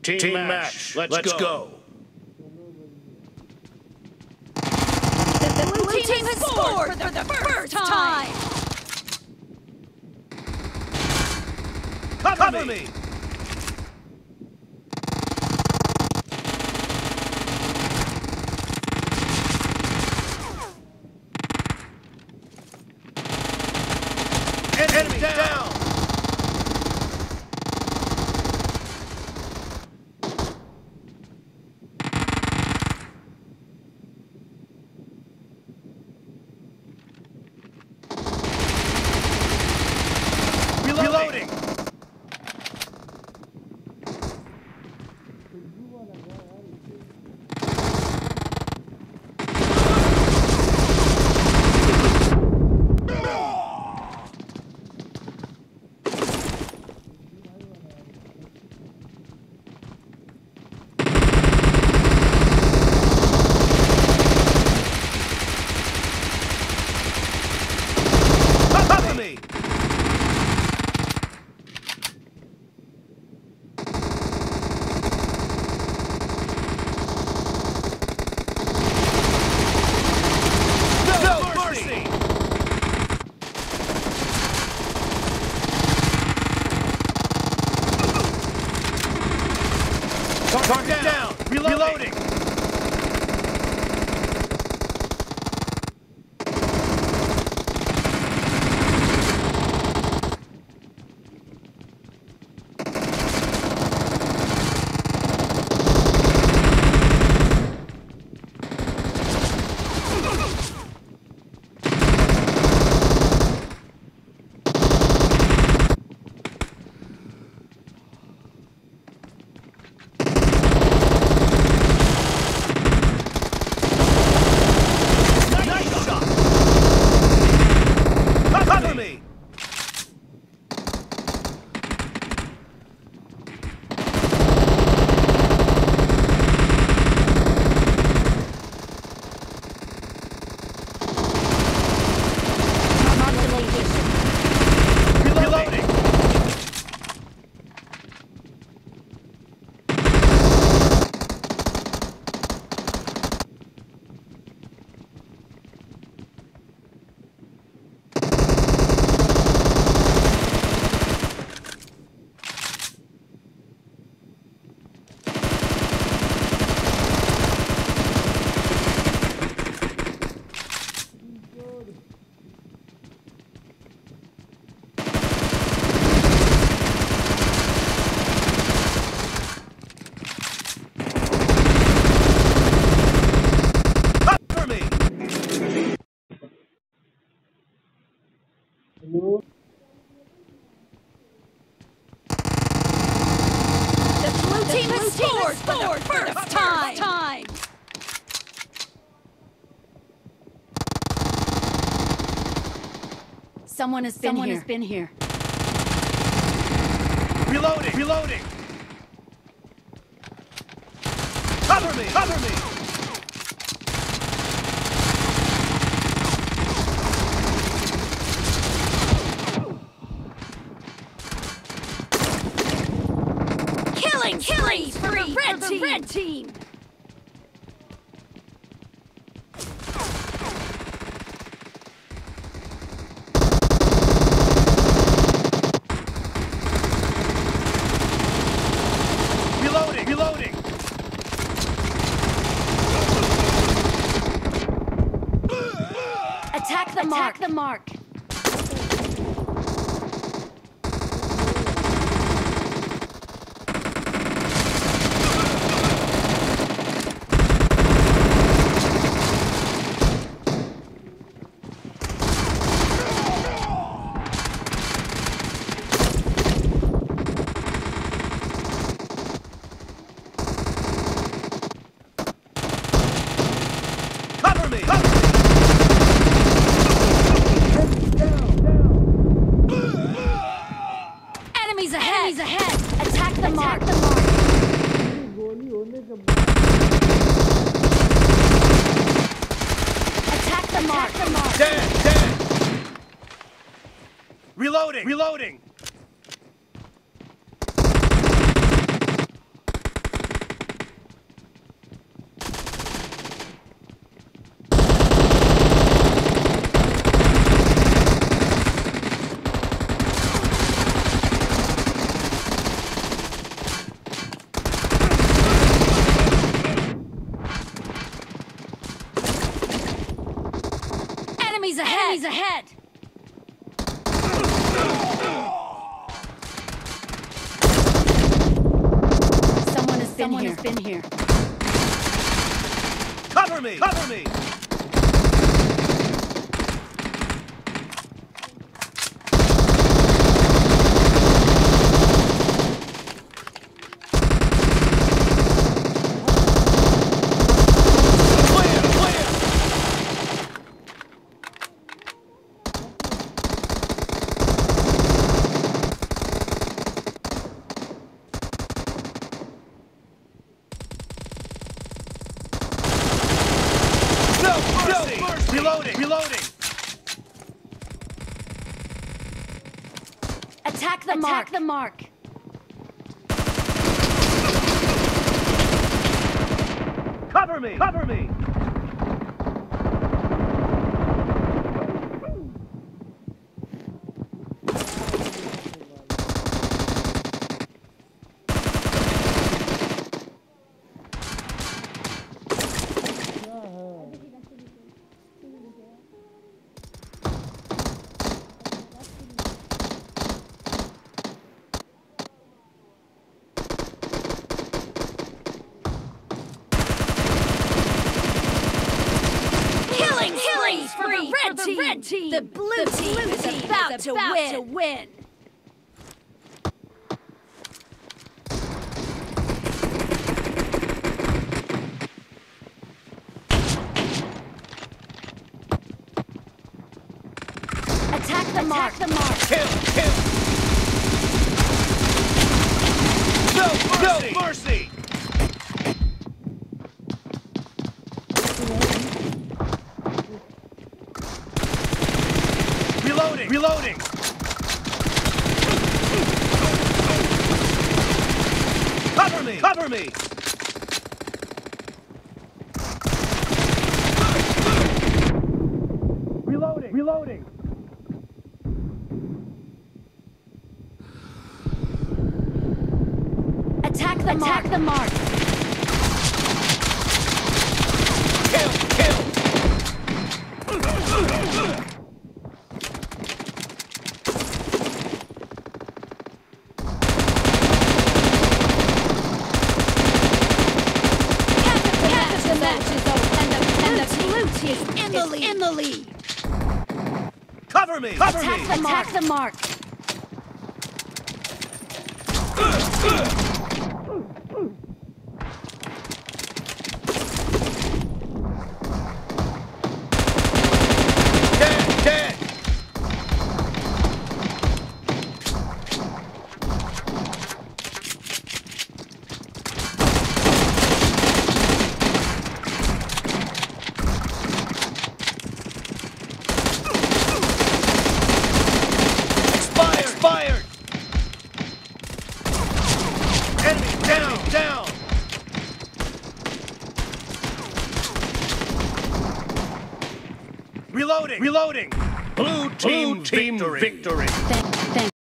Team match. Let's go. The blue team has scored for the first time. Cover me. Enemy down. Reloading. Cover me. No mercy. Target down. Reloading. Nice shot. Cover me. Reloading. Cover me. The blue team has scored for the first time. Someone has been here. Reloading. Cover me. Killing for the red team. Reloading. Attack the mark. Cover me. Enemies ahead. Attack the mark. Attack the mark. Dead. Reloading. has been here. Cover me! Cover me! Reloading! Reloading! Attack the mark! Attack the mark! Cover me! Cover me! For the red team. The blue team is about to win. Attack the mark! Kill! Kill! No mercy! Reloading! Reloading! Cover me! Cover me! Reloading! Reloading! Attack the mark! Attack the mark! Kill! Kill! The match is over, and the blue team is in the lead. Cover me! Cover me! Attack the mark! Dead! Dead! Expired! Enemy down! Down! Reloading! Reloading! Blue team victory!